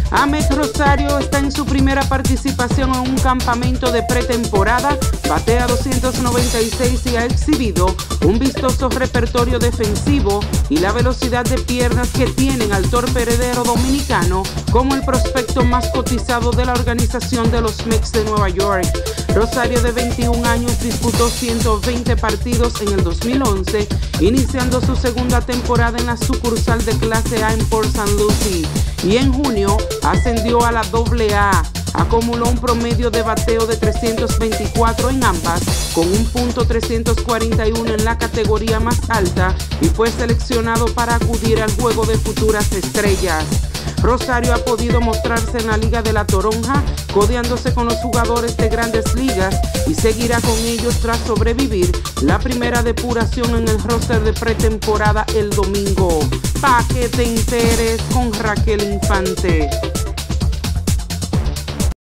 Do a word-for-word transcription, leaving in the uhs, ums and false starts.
Amet Rosario está en su primera participación en un campamento de pretemporada, batea doscientos noventa y seis y ha exhibido un vistoso repertorio defensivo y la velocidad de piernas que tienen al torpedero dominicano como el prospecto más cotizado de la organización de los Mets de Nueva York. Rosario, de veintiún años, disputó ciento veinte partidos en el dos mil once, iniciando su segunda temporada en la sucursal de clase A en Port Saint Lucie, y en junio ascendió a la doble A. Acumuló un promedio de bateo de trescientos veinticuatro en ambas, con un punto trescientos cuarenta y uno en la categoría más alta, y fue seleccionado para acudir al juego de futuras estrellas. Rosario ha podido mostrarse en la Liga de la Toronja, codeándose con los jugadores de grandes ligas, y seguirá con ellos tras sobrevivir la primera depuración en el roster de pretemporada el domingo. Pa' que te enteres con Raquel Infante.